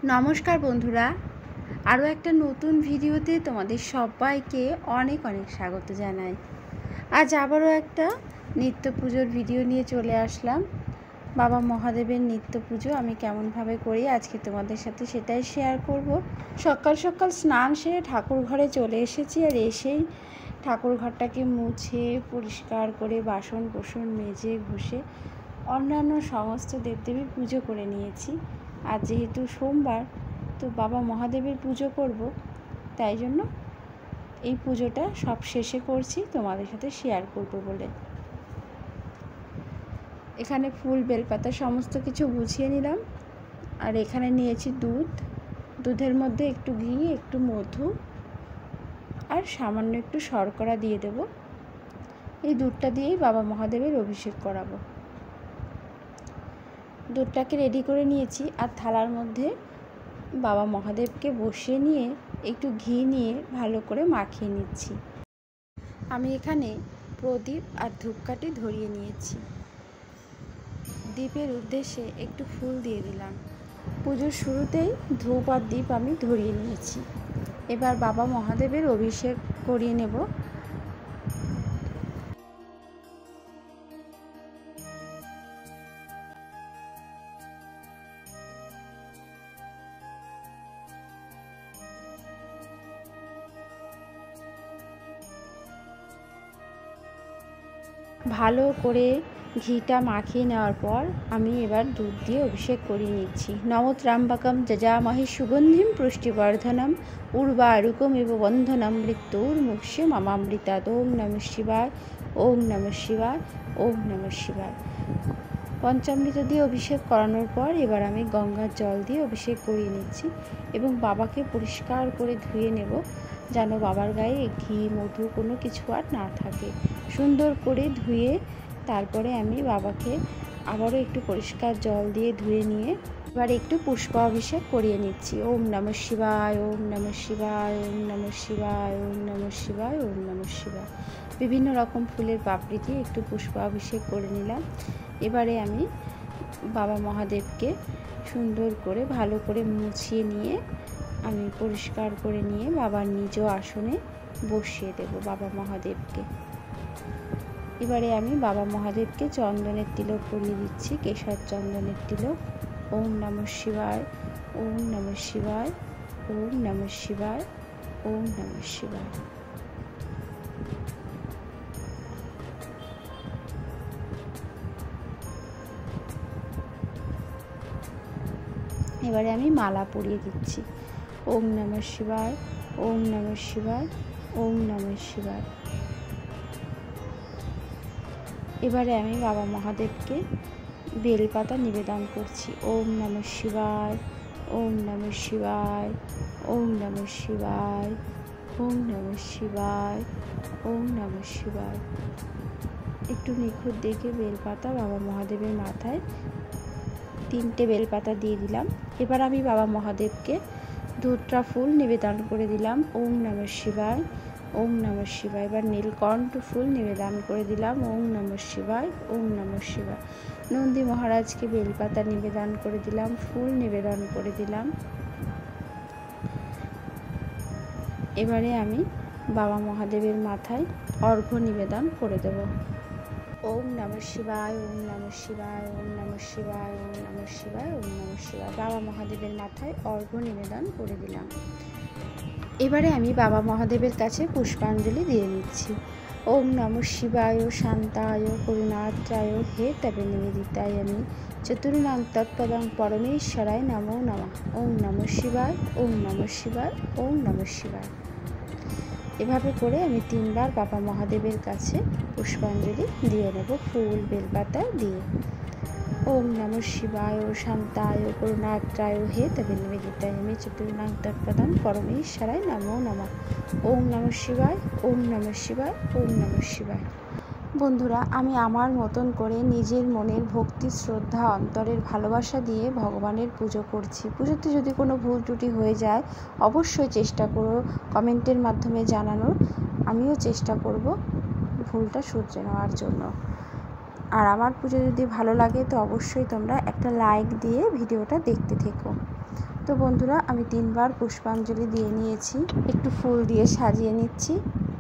নমস্কার বন্ধুরা, আরও একটা নতুন ভিডিওতে তোমাদের সবাইকে অনেক স্বাগত জানাই। আজ আবারও একটা নিত্য পুজোর ভিডিও নিয়ে চলে আসলাম। বাবা মহাদেবের নিত্য পুজো আমি কেমনভাবে করি আজকে তোমাদের সাথে সেটাই শেয়ার করব। সকাল সকাল স্নান সেরে ঠাকুর ঘরে চলে এসেছি, আর এসেই ঠাকুর ঘরটাকে মুছে পরিষ্কার করে বাসন কোসন মেজে ঘষে অন্যান্য সমস্ত দেবদেবীর পুজো করে নিয়েছি। আর যেহেতু সোমবার, তো বাবা মহাদেবের পুজো করব, তাই জন্য এই পুজোটা সব শেষে করছি, তোমাদের সাথে শেয়ার করব বলে। এখানে ফুল বেলপাতা সমস্ত কিছু গুছিয়ে নিলাম। আর এখানে নিয়েছি দুধের মধ্যে একটু ঘি, একটু মধু আর সামান্য একটু শর্করা দিয়ে দেব। এই দুধটা দিয়েই বাবা মহাদেবের অভিষেক করাবো। দুধটাকে রেডি করে নিয়েছি, আর থালার মধ্যে বাবা মহাদেবকে বসিয়ে নিয়ে একটু ঘি নিয়ে ভালো করে মাখিয়ে নিচ্ছি। আমি এখানে প্রদীপ আর ধূপকাঠি ধরিয়ে নিয়েছি। দীপের উদ্দেশ্যে একটু ফুল দিয়ে দিলাম। পুজোর শুরুতেই ধূপ আর দীপ আমি ধরিয়ে নিয়েছি। এবার বাবা মহাদেবের অভিষেক করিয়ে নেব। ভালো করে ঘিটা মাখিয়ে নেওয়ার পর আমি এবার দুধ দিয়ে অভিষেক করিয়ে নিচ্ছি। নমোত্রাম্বকম যজামহে সুগন্ধিম পুষ্টিবর্ধনম উর্বারুকমিব বন্ধনম মৃত্যুর্মুক্ষে মমামৃতাৎ। ওম নমঃ শিবায়, ওম নমঃ শিবায়, ওম নমঃ শিবায়। পঞ্চামৃত দিয়ে অভিষেক করানোর পর এবার আমি গঙ্গার জল দিয়ে অভিষেক করিয়ে নিচ্ছি এবং বাবাকে পরিষ্কার করে ধুয়ে নেব, যেন বাবার গায়ে ঘি মধু কোনো কিছু আর না থাকে। সুন্দর করে ধুয়ে তারপরে আমি বাবাকে আবারও একটু পরিষ্কার জল দিয়ে ধুয়ে নিয়ে এবার একটু পুষ্পাভিষেক করিয়ে নিচ্ছি। ওম নমঃ শিবায়, ওম নমঃ শিবায়, ওম নমঃ শিবায়, ওম নমঃ শিবায়, ওম নমঃ শিবায়। বিভিন্ন রকম ফুলের পাপড়ি দিয়ে একটু পুষ্পাভিষেক করে নিলাম। এবারে আমি বাবা মহাদেবকে সুন্দর করে ভালো করে মুছিয়ে নিয়ে আমি পরিষ্কার করে নিয়ে বাবার নিজ আসনে বসিয়ে দেব বাবা মহাদেবকে। এবারে আমি বাবা মহাদেবকে চন্দনের তিলক পরিয়ে দিচ্ছি, কেশর চন্দনের তিলক। ওম নমঃ শিবায়, ওম নমঃ শিবায়, ওম নমঃ শিবায়, ওম নমঃ শিবায়। এবারে আমি মালা পরিয়ে দিচ্ছি। ওম নমঃ শিবায়, ওম নমঃ শিবায়, ওম নমঃ শিবায়। এবারে আমি বাবা মহাদেবকে বেলপাতা নিবেদন করছি। ওম নমঃ শিবায়, ওম নমঃ শিবায়, ওম নমঃ শিবায়, ওম নমঃ শিবায়, ওম নমঃ শিবায়। একটু নিখুঁত দেখে বেলপাতা বাবা মহাদেবের মাথায় 3টে বেলপাতা দিয়ে দিলাম। এবার আমি বাবা মহাদেবকে দুধটা ফুল নিবেদন করে দিলাম। ওম নমঃ শিবায়, ওম নমঃ শিবায়। এবার নীলকণ্ঠ ফুল নিবেদন করে দিলাম। ওম নমঃ শিবায়, ওম নমঃ শিবায়। নন্দী মহারাজকে বেলপাতা নিবেদন করে দিলাম, ফুল নিবেদন করে দিলাম। এবারে আমি বাবা মহাদেবের মাথায় অর্ঘ্য নিবেদন করে দেব। ওম নমঃ শিবায়, ওম নমঃ শিবায়, ওম নমঃ শিবায়, ওম নমঃ শিবায়, ওম নমঃ শিবায়। বাবা মহাদেবের মাথায় অর্ঘ্য নিবেদন করে দিলাম। এবারে আমি বাবা মহাদেবের কাছে পুষ্পাঞ্জলি দিয়ে নিচ্ছি। ওম নমঃ শিবায় শান্তায় করুণাত্রায় হে তবে নিবেদিতায় আমি চতুর্ণাং তৎপদং পরমেশ্বরায় নমো নমঃ। ওম নমঃ শিবায়, ওম নমঃ শিবায়, ওম নমঃ শিবায়। এভাবে করে আমি 3বার বাবা মহাদেবের কাছে পুষ্পাঞ্জলি দিয়ে নেব, ফুল বেলপাতা দিয়ে। ওম নমঃ শিবায় শান্তায় করুণাত্রায় হে তবে নিবেদিতায় আমি চতুর্ণাং তৎপদং পরমেশ্বরায় নমো নমঃ। ওম নমঃ শিবায়, ওম নমঃ শিবায়, ওম নমঃ শিবায়। বন্ধুরা, আমি আমার মতন করে নিজের মনের ভক্তি শ্রদ্ধা অন্তরের ভালোবাসা দিয়ে ভগবানের পুজো করছি। পুজোতে যদি কোনো ভুল ত্রুটি হয়ে যায় অবশ্যই চেষ্টা করো কমেন্টের মাধ্যমে জানানোর। আমিও চেষ্টা করব ভুলটা শুধরে নেওয়ার জন্য। আর আমার পুজো যদি ভালো লাগে তো অবশ্যই তোমরা একটা লাইক দিয়ে ভিডিওটা দেখতে থেকো। তো বন্ধুরা আমি 3 বার পুষ্পাঞ্জলি দিয়ে নিয়েছি, একটু ফুল দিয়ে সাজিয়ে নিচ্ছি।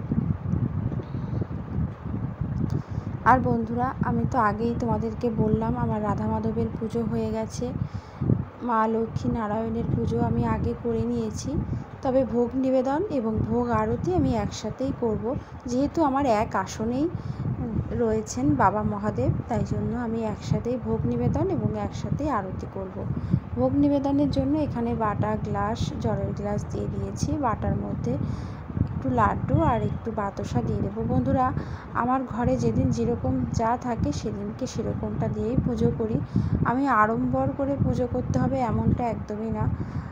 আর বন্ধুরা আমি তো আগেই তোমাদেরকে বললাম আমার রাধা মাধবের পুজো হয়ে গেছে, মা লক্ষ্মী নারায়ণের পুজো আমি আগে করে নিয়েছি। তবে ভোগ নিবেদন এবং ভোগ আরতি আমি একসাথেই করব, যেহেতু আমার এক আসনেই রয়েছেন বাবা মহাদেব, তাই জন্য আমি একসাথেই ভোগ নিবেদন এবং একসাথেই আরতি করব। ভোগ নিবেদনের জন্য এখানে বাটা গ্লাস, জলের গ্লাস দিয়ে দিয়েছি। বাটার মধ্যে একটু লাড্ডু আর একটু বাতাসা দিয়ে দেবো। বন্ধুরা আমার ঘরে যেদিন যেরকম যা থাকে সেদিনকে সেরকমটা দিয়েই পুজো করি। আমি আড়ম্বর করে পুজো করতে হবে এমনটা একদমই না।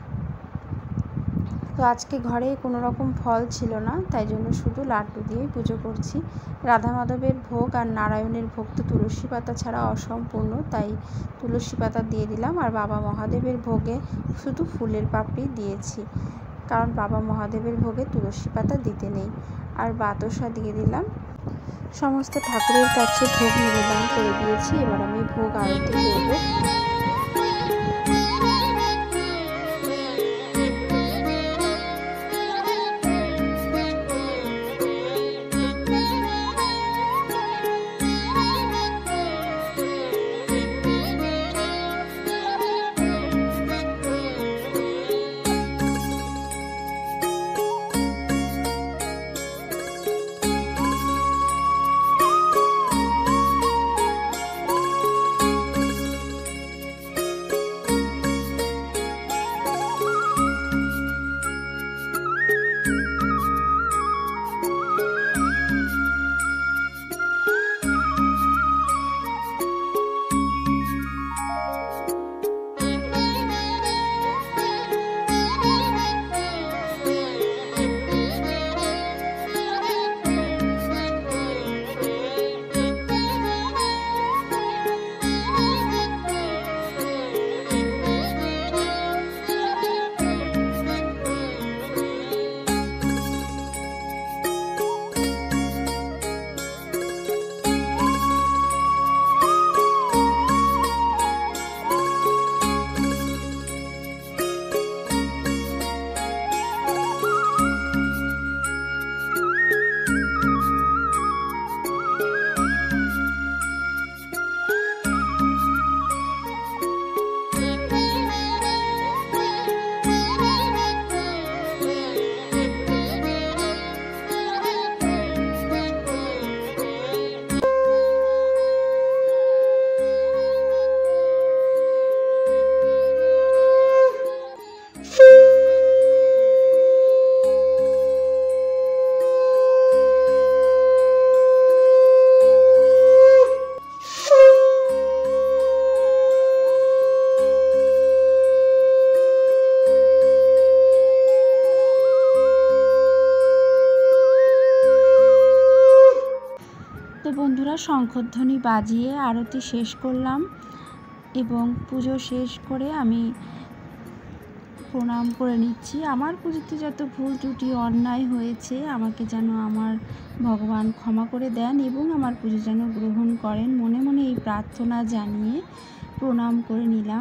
তো আজকে ঘরে কোনো রকম ফল ছিল না, তাই জন্য শুধু লাড্ডু দিয়েই পুজো করছি। রাধা মাধবের ভোগ আর নারায়ণের ভোগ তো তুলসী পাতা ছাড়া অসম্পূর্ণ, তাই তুলসী পাতা দিয়ে দিলাম। আর বাবা মহাদেবের ভোগে শুধু ফুলের পাপড়ি দিয়েছি, কারণ বাবা মহাদেবের ভোগে তুলসী পাতা দিতে নেই। আর বাতাসা দিয়ে দিলাম। সমস্ত ঠাকুরের কাছে ভোগ নিবেদন করে দিয়েছি। এবার আমি ভোগ আরতি করব। তো বন্ধুরা শঙ্খধ্বনি বাজিয়ে আরতি শেষ করলাম এবং পুজো শেষ করে আমি প্রণাম করে নিচ্ছি। আমার পুজোতে যত ভুল ত্রুটি অন্যায় হয়েছে আমাকে যেন আমার ভগবান ক্ষমা করে দেন এবং আমার পুজো যেন গ্রহণ করেন, মনে মনে এই প্রার্থনা জানিয়ে প্রণাম করে নিলাম।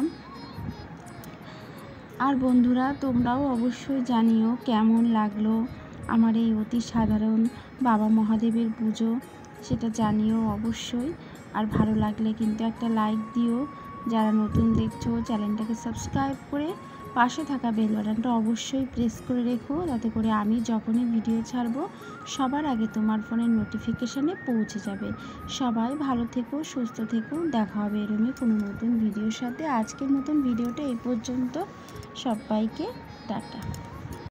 আর বন্ধুরা তোমরাও অবশ্যই জানিও কেমন লাগলো আমার এই অতি সাধারণ বাবা মহাদেবের পুজো, সেটা জানিও অবশ্যই। আর ভালো লাগলে কিন্তু একটা লাইক দিও। যারা নতুন দেখছো চ্যানেলটাকে সাবস্ক্রাইব করে পাশে থাকা বেল বাটনটা অবশ্যই প্রেস করে রেখো, যাতে করে আমি যখনই ভিডিও ছাড়বো সবার আগে তোমার ফোনের নোটিফিকেশানে পৌঁছে যাবে। সবাই ভালো থেকো, সুস্থ থেকো। দেখা হবে এরকমই কোনো নতুন ভিডিওর সাথে। আজকের মতন ভিডিওটা এই পর্যন্ত। সবাইকে টাটা।